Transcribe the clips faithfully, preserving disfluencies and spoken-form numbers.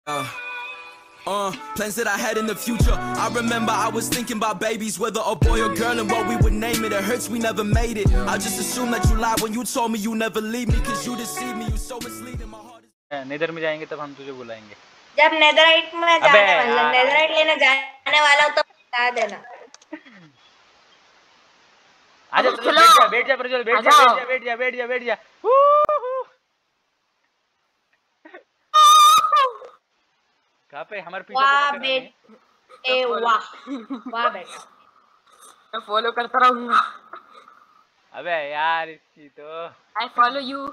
Uh, uh, plans that I had in the future. I remember I was thinking about babies, whether a boy or girl, and what we would name it. It hurts we never made it. I just assumed that you lied when you told me you never leave me, cause you deceived me. You so misleading. My heart is... nether में जाएंगे तब हम तुझे बुलाएंगे. जब netherite में जाने वाला नेदराइट लेने जाने वाला हो तो बता देना. आजा प्रज्वल, बैठ जा बैठ जा प्रज्वल, बैठ जा बैठ जा बैठ जा बैठ जा बैठ जा. कहाँ पे हमारे पीछे? वाह बेट ए वाह वाह बेटा, मैं फॉलो करता रहूंगा. अबे यार इसकी तो आई फॉलो यू.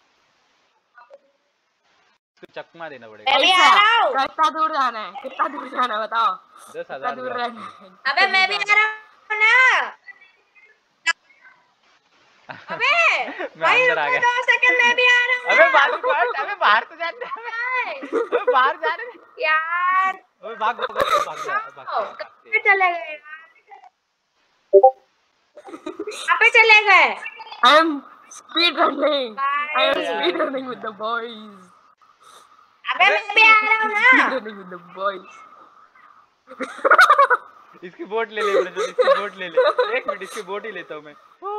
तो चकमा देना पड़ेगा. मैं भी आ रहा हूँ. कितना दूर जाना है? कितना दूर जाना है बताओ. दस हजार दूर रहना है. अबे मैं भी आ रहा हूँ ना. अबे मैं अंदर आ गया. दो सेकंड मैं भी आ रहा हूँ. अबे बाहर तो अबे बाहर तो जाते हैं. अबे बाहर जा रहे यार. अबे भाग भाग भाग जा भाग. कहाँ चले गए? कहाँ पे चले गए? I am speed running. I am speed running with the boys. अबे मैं भी आ रहा हूँ ना. Speed running with the boys. इसकी बोट ले ले प्रज्वल, इसकी बोट ले ले. एक मिनट इसकी बोट ही लेता हूँ मैं.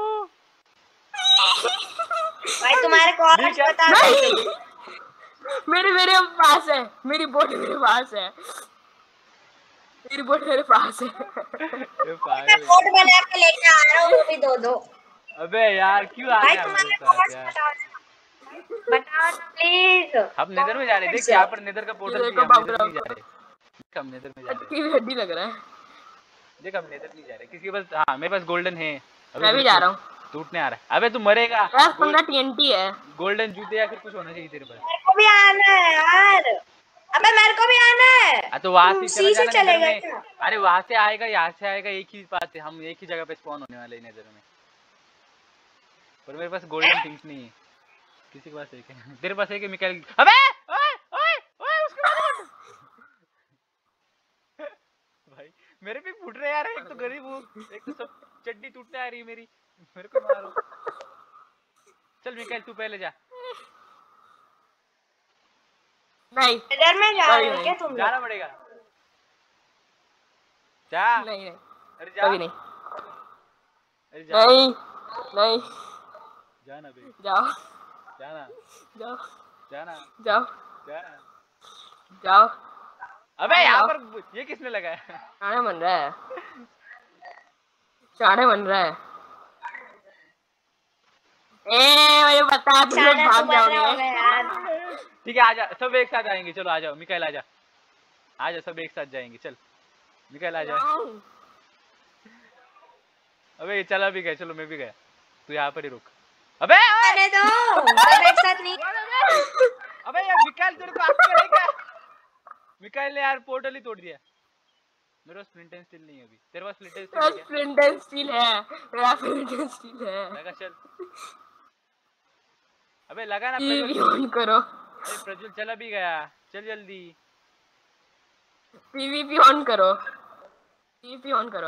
भाई तुम्हारे कॉर्नर्स बता दो. मेरे मेरे पास है. मेरी बोट मेरे पास है. मेरी बोट मेरे पास है. ये पागल मैं बोट बना के लेके आ रहा हूँ. वो भी दो दो. अबे यार क्यों आ भाई गया? तुम्हारे कॉर्नर्स बताओ बताओ ना प्लीज. हम नेदर में जा रहे. देख यहाँ पर नेदर का पोर्टल भी है. हम नेदर नहीं जा रहे. हम नेदर में जा रहे. की हड्डी लग रहा है. देख हम नेदर नहीं जा रहे. किसी के पास हाँ मेरे पास गोल्डन है. मैं भी जा रहा हूँ. टूटने आ रहा है. अबे तू मरेगा. यार पंद्रह टीएनटी है. गोल्डन जूते या फिर कुछ होना चाहिए तेरे पास. मेरे को भी आना है यार. अबे मेरे को भी आना है. आ तो वहां से चला जाना चले नेदर गए में. क्या? अरे वहां से आएगा यहाँ से आएगा एक ही बात है. हम एक ही जगह पे स्पॉन होने वाले हैं नेदर में. पर मेरे पास गोल्डन थिंग्स नहीं है. किसी के पास एक है. तेरे पास एक है मिकाइल. अबे ओए ओए ओए उसके बाद भाई मेरे भी फूट रहे यार. एक तो गरीब हूँ, एक तो सब चड्डी टूटने आ रही है मेरी. मेरे को मारो. चल मिकाइल तू पहले जा. नहीं इधर में जा रहे हो क्या तुम? जाना पड़ेगा. जा. नहीं नहीं अरे जा. कभी नहीं. अरे जा. नहीं नहीं जाना बे. जाओ जाना. जाओ जाना. जाओ जाना. जाओ. अबे यहाँ पर ये किसने लगाया? चाणे बन रहा है. चाणे बन रहा है. ए मुझे बता तुम लोग भाग जाओगे. ठीक है आजा. सब एक साथ आएंगे. चलो आ जाओ मिकाइल आजा. आजा सब एक साथ जाएंगे. चल मिकाइल आजा. अबे चला भी गया. चलो मैं भी गया. तू यहाँ पर ही रुक. अबे अरे दो सब एक साथ नहीं. अबे यार मिकाइल तेरे को आगे करेगा. मिकाइल ने यार पोर्टल ही तोड़ दिया. मेरे पास फ्लिंट एंड स्टील नहीं है अभी. तेरे पास फ्लिंट एंड स्टील है? फ्लिंट एंड स्टील है. मेरा फ्लिंट एंड स्टील है. लगा. चल अबे लगा ना. टीवी ऑन करो. अरे प्रज्वल चला भी गया. चल जल्दी. पीवीपी ऑन करो. पीवीपी ऑन करो.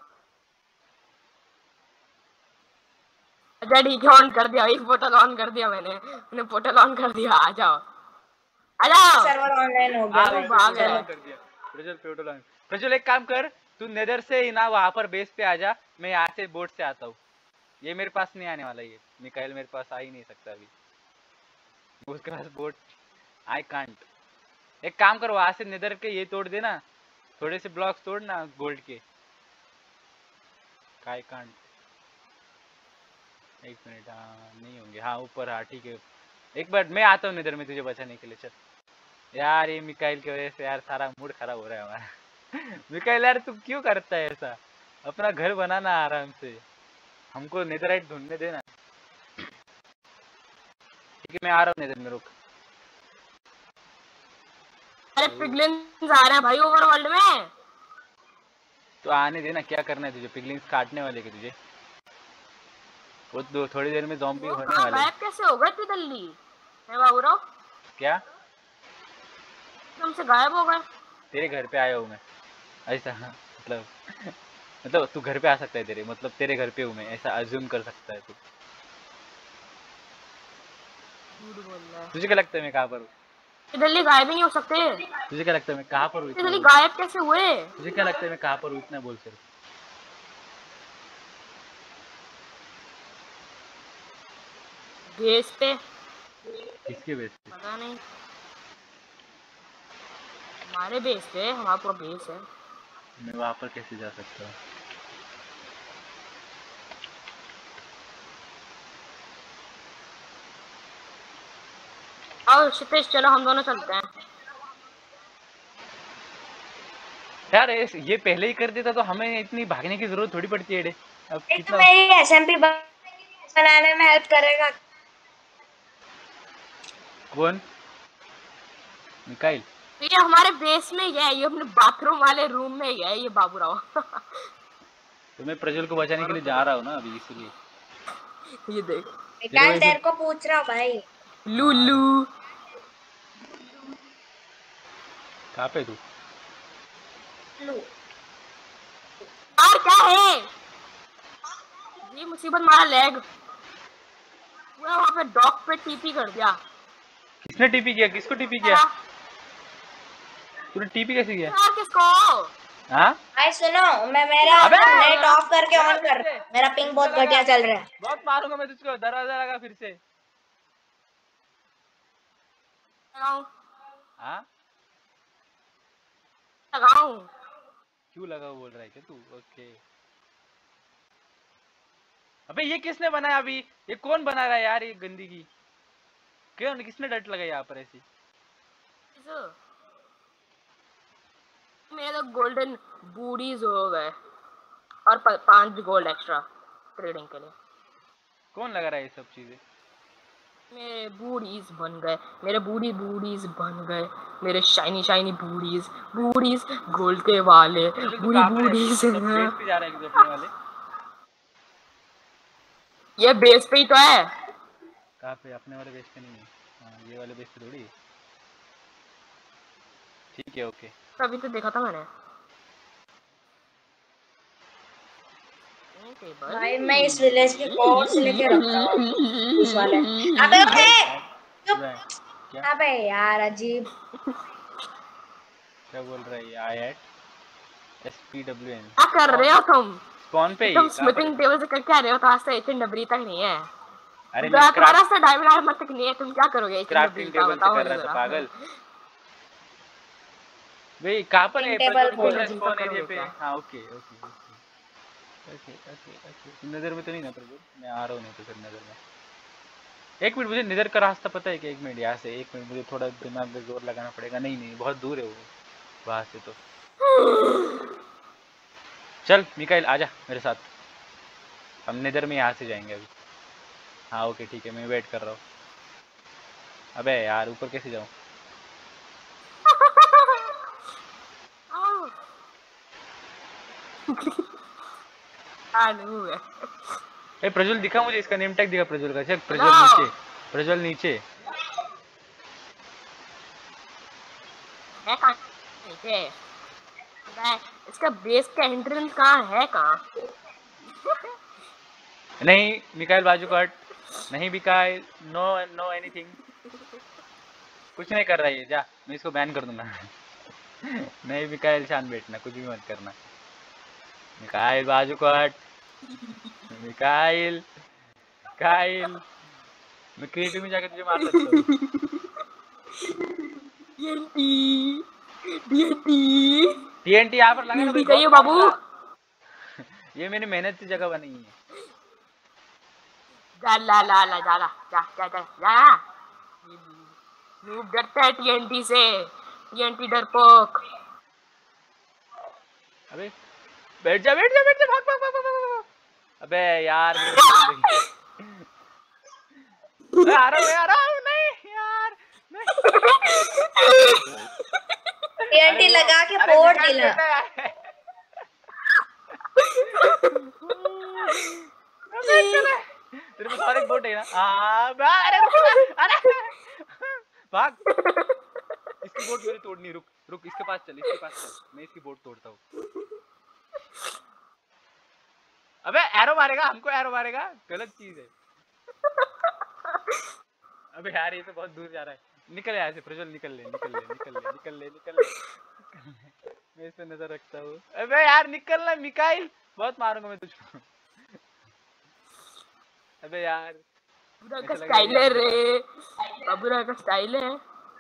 अच्छा ठीक है ऑन कर दिया. एक पोर्टल ऑन कर दिया मैंने. मैंने पोर्टल ऑन कर दिया. आ जाओ आ जाओ. सर्वर ऑनलाइन हो गया. भाग गया. कर दिया. Prajwal portal on. प्रज्वल एक काम कर. तू नेदर से ही ना वहाँ पर बेस पे आ जा. मैं यहाँ से बोट से आता हूँ. ये मेरे पास नहीं आने वाला. ये मिकाइल मेरे पास आ ही नहीं सकता अभी. उसके पास बोट. I can't. एक काम कर वहां से नेदर के ये तोड़ देना. थोड़े से ब्लॉक्स तोड़ ना गोल्ड के. I can't. एक मिनट. हाँ नहीं होंगे. हाँ ऊपर. हाँ ठीक है. एक बार मैं आता हूँ नेदर में तुझे बचाने के लिए. चल यार ये मिकाइल की वजह से यार सारा मूड खराब हो रहा है हमारा. मिकाइल यार तू क्यों करता है ऐसा? अपना घर बनाना आराम से. हमको नेदराइट ढूंढने देना. ठीक है मैं आ रहा हूँ नेदर में. रुक. अरे पिगलिंग्स आ रहे हैं भाई ओवरवर्ल्ड में. तो आने देना. क्या करना है तुझे? पिगलिंग्स काटने वाले के तुझे. वो दो थोड़ी देर में ज़ॉम्बी होने वाले. गायब कैसे हो गए तू जल्दी? मैं बाबूराव क्या तुमसे गायब हो गए? तेरे घर पे आया हूँ मैं. ऐसा मतलब मतलब तू घर पे आ सकता है. तेरे मतलब तेरे घर पे हूँ मैं. ऐसा अज्यूम कर सकता है तू. तुझे क्या लगता है मैं कहाँ पर हूँ? जल्दी गायब ही नहीं हो सकते। तुझे क्या लगता है मैं कहाँ पर हूँ? जल्दी गायब कैसे हुए? तुझे क्या लगता है मैं कहाँ पर हूँ? इतना बोल सिर्फ। बेस पे? किसके बेस पे? पता नहीं, हमारे बेस पे, हमारा पूरा बेस है। मैं वहाँ पर कैसे जा सकता हूँ? आओ क्षितिज, चलो हम दोनों चलते हैं। यार ये पहले ही कर देता तो हमें इतनी भागने की जरूरत थोड़ी पड़ती है। डे अब ये तो कितना मेरी एसएमपी बनाने में हेल्प करेगा। कौन? मिकाइल। ये हमारे बेस में ही है, ये अपने बाथरूम वाले रूम में ही है ये बाबूराव। तो मैं प्रज्वल को बचाने के लिए जा रहा हूँ ना अभी, इसलिए। ये देख मिकाइल तेरे को पूछ रहा हूँ भाई। लुलू कहाँ पे तू? यार क्या है ये मुसीबत, मारा लेग पूरा वहाँ पे डॉग पे टीपी कर दिया। किसने टीपी किया? किसको टीपी किया? तूने टीपी कैसे किया? यार किसको? हाँ भाई सुनो, मैं मेरा नेट ऑफ करके ऑन कर, मेरा पिंग बहुत घटिया चल रहा है। बहुत मारूंगा मैं तुझको। दरवाजा लगा फिर से। लगाऊं? हाँ लगाऊं? क्यों लगा बोल रहा है क्या तू? ओके। अबे ये किसने बनाया अभी? ये कौन बना रहा है यार ये गंदगी? क्यों? किसने डट लगाई यहाँ पर ऐसी? मेरे तो गोल्डन बूडीज हो गए और पांच गोल्ड एक्स्ट्रा ट्रेडिंग के लिए। कौन लगा रहा है ये सब चीजें? मेरे बूडीज बन गए, मेरे बूडी बूडीज बन गए, मेरे shiny shiny buddies, buddies gold के वाले बूडी बूडीज। बेस पे जा रहा है अपने वाले? ये बेस पे ही तो है। कहाँ पे? अपने वाले बेस पे नहीं है। हाँ ये वाले बेस पे थोड़ी है। ठीक है ओके। अभी तो देखा था मैंने। भाई मैं इस विलेज के कोड्स लेके रखता हूँ इस वाले। अबे ओके चुप। अबे यार अजीब क्या बोल रहा है ये? I at S P W N क्या कर रहे हो तुम? स्पॉन पे ही तुम स्मिथिंग टेबल से क्या रहे हो? तो आज से एच डब्ल्यू तक नहीं है। अरे तुम्हारा से डायमंड आर्मर तक नहीं है, तुम क्या करोगे? क्राफ्टिंग टेबल से कर रहा था पागल। भाई कहाँ पर है? टेबल स्पॉन एरिया पे। हाँ okay okay okay okay okay. नजर में तो नहीं ना प्रभु? मैं आ रहा हूँ नहीं तो फिर नजर में। एक मिनट, मुझे निधर का रास्ता पता है कि? एक मिनट यहाँ से, एक मिनट मुझे थोड़ा दिमाग में जोर लगाना पड़ेगा। नहीं नहीं बहुत दूर है वो वहाँ से तो। चल मिकाइल आजा मेरे साथ, हम निधर में यहाँ से जाएंगे अभी। हाँ ओके ठीक है, मैं वेट कर रहा हूँ। अबे यार ऊपर कैसे जाऊँ? ए प्रज्वल दिखा मुझे, इसका नेम टैग दिखा प्रज्वल का। चल प्रज्वल नीचे, प्रज्वल नीचे है कहाँ? नीचे। इसका बेस का एंट्रेंस कहाँ है? कहाँ? नहीं मिकाइल बाजू कट। नहीं मिकाइल, नो नो एनीथिंग। कुछ नहीं कर रहा है, जा मैं इसको बैन कर दूंगा। नहीं मिकाइल शांत बैठना, कुछ भी मत करना। मिकाइल बाजू कट। मिकाइल मिकाइल मैं क्रिएटिव में जाके तुझे मार सकता हूँ। टीएनटी टीएनटी टीएनटी यहाँ पर लगा ना कहिए बाबू। ये मेरी मेहनत की जगह बनी है। जा ला ला ला जा ला जा जा जा जा। नूब डरता है टीएनटी से, टीएनटी डरपोक। अबे बैठ जा बैठ जा बैठ जा, भाग भाग भाग भाग। अबे यार मैं आ रहा हूँ आ रहा हूँ। नहीं यार टीएनटी लगा के फोड़ दिला। तेरे पास और एक बोट है ना? हाँ अरे अरे भाग। इसकी बोट मेरी तोड़नी। रुक रुक इसके पास चल, इसके पास चल, मैं इसकी बोट तोड़ता हूँ। अबे एरो मारेगा हमको, एरो मारेगा, गलत चीज है। अबे यार ये तो बहुत दूर जा रहा है। निकल यहाँ से प्रज्वल, निकल ले निकल ले निकल ले निकल ले निकल ले मैं इस पे नजर रखता हूँ। अबे यार निकलना मिकाइल, बहुत मारूंगा मैं तुझको। अबे यार बाबूराव का स्टाइल है रे, बाबूराव का स्टाइल है।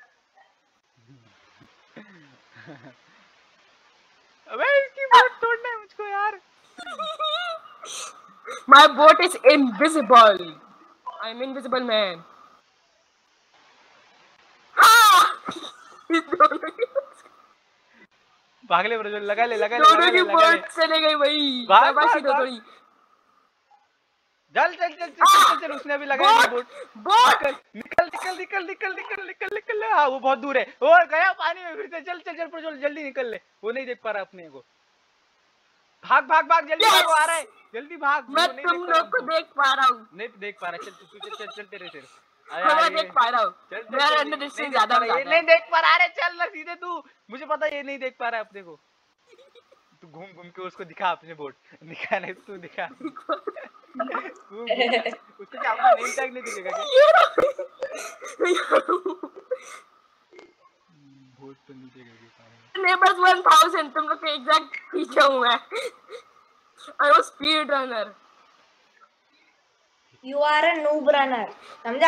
अबे इसकी बोट तोड़ना है मुझको यार। My boat is invisible. I'm invisible man. भाग ले प्रज्वल, लगा ले लगा ले दोनों लगा की ले लगा ले। बोट चले गई भाई। भाग, शाबाशी भाग, दोनों। चल चल चल चल चल चल, उसने भी लगाया बोट बोट। बोट निकल निकल निकल निकल निकल निकल निकल ले। हाँ वो बहुत दूर है, और गया पानी में फिर से। चल चल चल प्रज्वल जल्दी निकल ले, वो नहीं देख पा रहा अपने को। भाग भाग भाग जल्दी भाग, वो आ रहा है, जल्दी भाग। मैं तुम लोग को देख पा रहा हूँ। नहीं देख पा रहा, चल तू चल चल चल तेरे से। मैं देख पा रहा हूँ, मेरा अंदर डिस्टेंस ज्यादा हो ये जाता नहीं है। देख पा रहा, अरे चल ना सीधे तू, मुझे पता ये नहीं देख पा रहा है अपने को। तू घूम घूम के उसको दिखा अपने बोट, दिखा नहीं तू दिखा। उसको क्या अपना नेम टैग नहीं दिखेगा क्या? बोट तो नहीं दिखेगा। नेबर्स वन थाउज़ेंड, तुम लोग के एग्जैक्ट पीछे हूँ मैं। I was speed runner. You are a noob runner, समझा?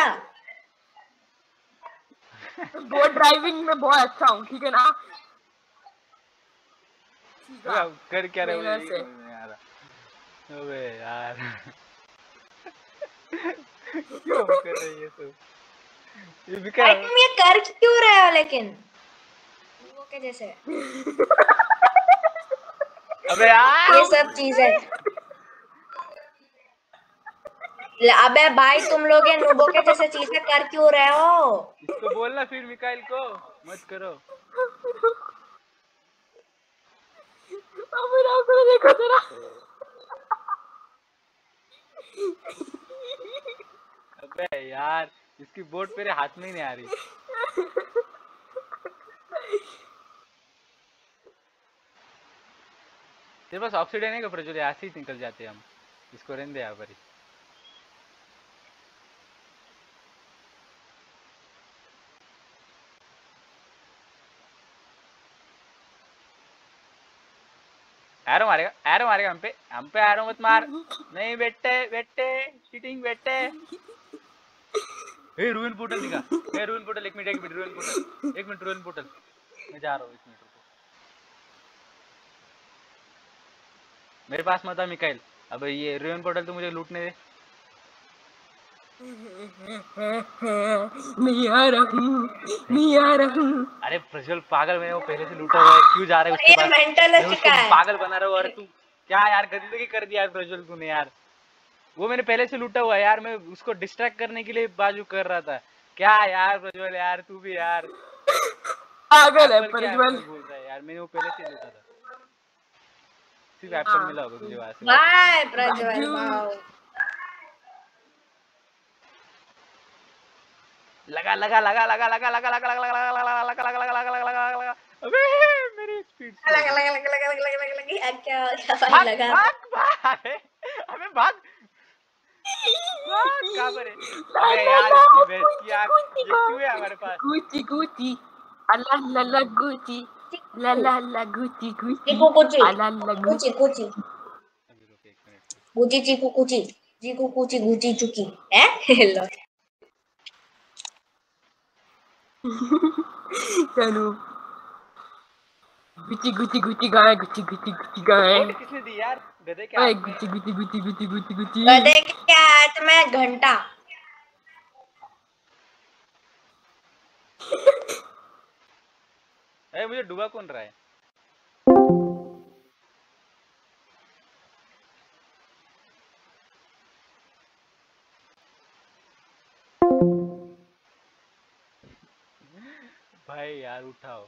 बोट ड्राइविंग में बहुत अच्छा हूँ, ठीक है ना? कर क्या रहे हो से यार? अबे यार क्यों कर रही है तू? ये भी क्या? अरे तुम ये कर क्यों रहे हो लेकिन? वो के जैसे अबे यार ये सब चीजें। अबे भाई तुम लोग ये नूबों के जैसे चीजें कर क्यों रहे हो? इसको बोलना फिर मिकाइल को मत करो। बाबूराव को देखो जरा। अबे यार इसकी बोट मेरे हाथ में ही नहीं आ रही। तेरे पास ऑक्सीजन है क्या प्रज्वल? ऐसे ही निकल जाते हम, इसको रहने दे यहाँ पर ही। एरो मारेगा, एरो मारेगा हम पे, हम पे एरो मत मार। नहीं बेटे बेटे चीटिंग बेटे। ए रूइन पोर्टल दिखा, ए रूइन पोर्टल, एक मिनट एक मिनट रूइन पोर्टल, एक मिनट रूइन पोर्टल, मैं जा रहा हूँ। एक मिनट रुको, मेरे पास मत आ मिकाइल। अब ये रूइन पोर्टल तो मुझे लूटने दे। नहीं आ रहा हूँ, नहीं आ रहा हूँ। अरे प्रज्वल पागल, मैंने वो पहले से लूटा हुआ है, क्यों जा रहा है उसके पास? मेंटल मैं हो उसको चुका है। पागल बना रहा हूँ। और तू क्या यार गंदगी कर दिया है प्रज्वल तूने यार। वो मैंने पहले से लूटा हुआ है यार, मैं उसको डिस्ट्रैक्ट करने के लिए बाजू कर रहा था। क्या यार प्रज्वल यार, तू भी यार पागल है एप्पल क्या प्रज्वल। एप्पल बोल रहा है यार, मैंने वो पहले से लूटा था। सिर्फ एप्पल मिला होगा तुझे वहां से। Bye Prajwal wow. लगा लगा लगा लगा लगा लगा लगा लगा लगा लगा लगा लगा लगा लगा लगा लगा लगा। अबे मेरी स्पीड लग लग लग लग लग लग लग लग क्या क्या भाग भाई लगा। भाग भाग। अबे भाग भाग कहाँ पर है? अबे यार इसकी बेइज्जती यार, ये क्यों है हमारे पास? गुची गुची अल्लाह लल्ला गुची लल्ला ला गुची गुची चीकू कुची अल्लाह ला कुची कुची अभी रुक एक मिनट। गुची चीकू कुची चीकू कुची गुची चुकी है लो। चलो Gucci Gucci Gucci guy Gucci Gucci Gucci guy. Boat किसने दी यार? गधे क्या? ओए Gucci Gucci Gucci Gucci Gucci Gucci. गधे क्या हाथ में घंटा। अरे मुझे डुबा कौन रहा है? भाई यार उठाओ।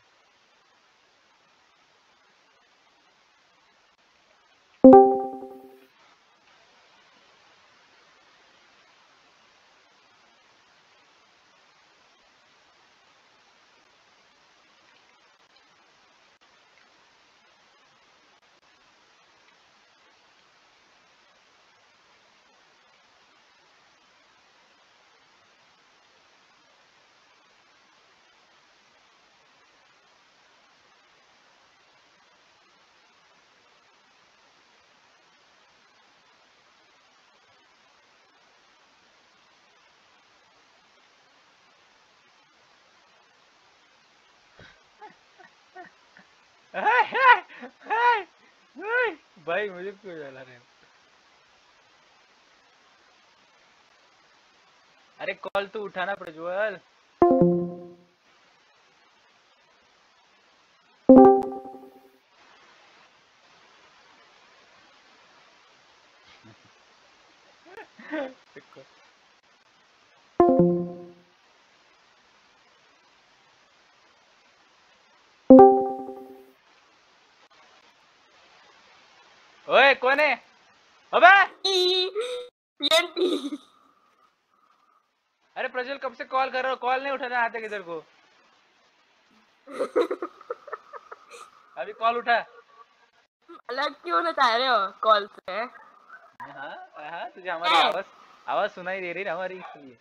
भाई मुझे क्यों जला रहे हो? अरे कॉल तो उठाना प्रज्वल। ओए कौन है? अबे पीएनपी। अरे प्रज्वल कब से कॉल कर रहा हो, कॉल नहीं उठाना आते किधर को? अभी कॉल उठा। अलग क्यों ना चाह रहे हो कॉल से? हाँ हाँ तुझे हमारी आवाज आवाज सुनाई दे रही है हमारी, इसलिए।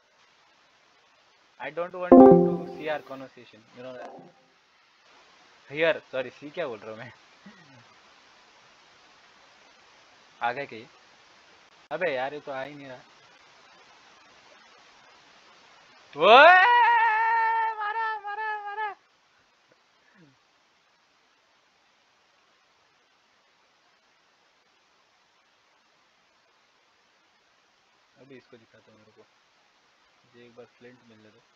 I don't want you to see our conversation, you know that. Here, sorry, see क्या बोल रहा हूँ मैं? आ गए कहीं? अबे यार ये तो आ ही नहीं रहा। ओए मारा मारा मारा। अभी इसको दिखाता हूँ मेरे को, मुझे एक बार फ्लिंट मिलने दो।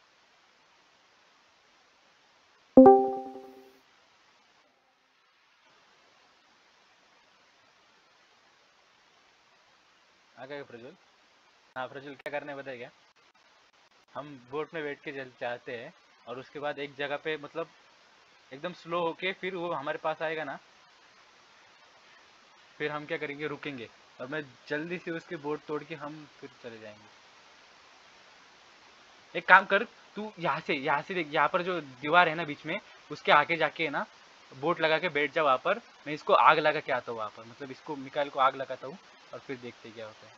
आ गए प्रज्वल? हाँ प्रज्वल क्या करना है बताइए क्या? हम बोट में बैठ के चल जाते हैं और उसके बाद एक जगह पे मतलब एकदम स्लो होके फिर वो हमारे पास आएगा ना, फिर हम क्या करेंगे, रुकेंगे और मैं जल्दी से उसकी बोट तोड़ के हम फिर चले जाएंगे। एक काम कर, तू यहाँ से यहाँ से देख, यहाँ पर जो दीवार है ना बीच में, उसके आगे जाके है ना बोट लगा के बैठ जा वहाँ पर। मैं इसको आग लगा के आता हूँ वहाँ पर, मतलब इसको मिकाइल को आग लगाता हूँ और फिर देखते क्या होता है।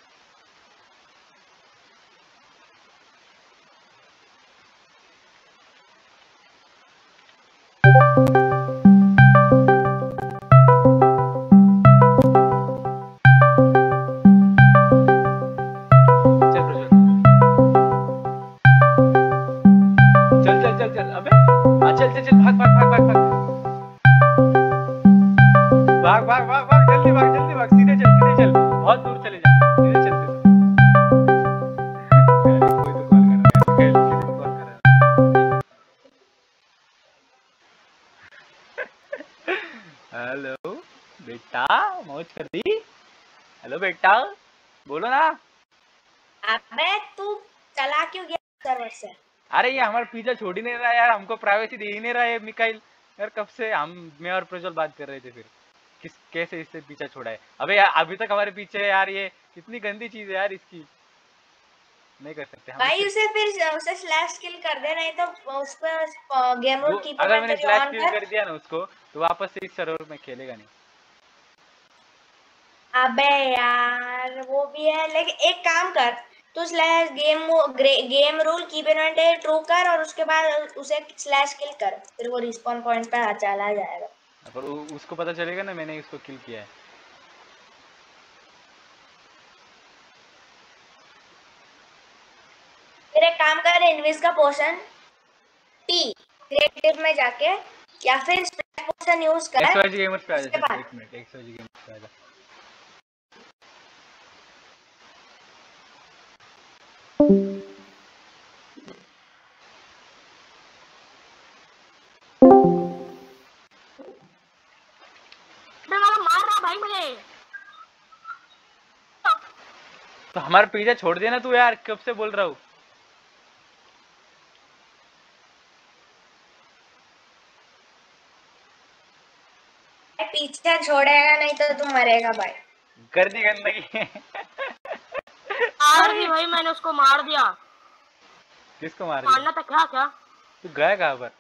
भाग भाग भाग भाग जल्दी भाग जल्दी भाग, सीधे चल सीधे चल, बहुत दूर चले जा, सीधे चल सीधे। कोई तो कॉल कर रहा है, कॉल कर रहा है। हेलो बेटा, मौज कर दी? हेलो बेटा बोलो ना। अबे तू चला क्यों गया सर्वर से? अरे ये हमारा पीछा छोड़ ही नहीं रहा यार, हमको प्राइवेसी दे ही नहीं रहा है मिकाइल यार। कब से हम मैं और प्रज्वल बात कर रहे थे, फिर किस कैसे इससे पीछा छोड़ा है? अबे यार अभी तक हमारे पीछे है यार, ये कितनी गंदी चीज है यार, इसकी नहीं कर सकते हम। भाई उसे फिर उसे स्लैश किल कर दे, नहीं तो उस पर गेम रूल कीपर अगर मैंने स्लैश किल कर दिया ना उसको, तो वापस से इस सर्वर में खेलेगा नहीं। अबे यार वो भी है, लेकिन एक काम कर, तू slash game game rule keeper true कर और उसके बाद उसे स्लैश किल कर, फिर वो रिस्पॉन पॉइंट पे चला जाएगा। पर उसको पता चलेगा ना मैंने उसको किल किया है। फिर एक काम कर, इनविज का पोशन टी क्रिएटिव में जाके या फिर स्प्लैश पोशन यूज कर। एक्सवाईजी गेमर्स पे आ जा, एक मिनट, एक्सवाईजी गेमर्स पे आ जा। मार रहा भाई मुझे। तो हमारा पीछा छोड़ देना तू यार, कब से बोल रहा हूँ। पीछे छोड़ेगा नहीं तो तू मरेगा भाई। कर दी गंदगी। मार दी भाई, मैंने उसको मार दिया। किसको मार दिया? मारना था क्या क्या? तू गया कहाँ पर?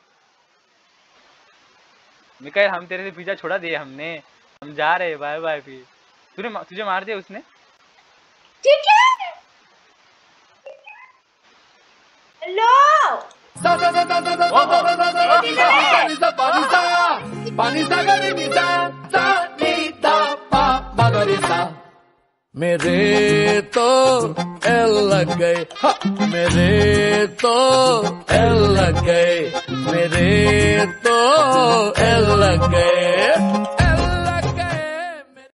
मिकाइल हम तेरे से पीछा छोड़ा दिया हमने, हम जा रहे हैं, बाय बाय। फिर तूने तुझे मार दिया उसने? ठीक है। हेलो मेरे तो एल लग गए, मेरे तो एल लग गए, मेरे तो एल लग गए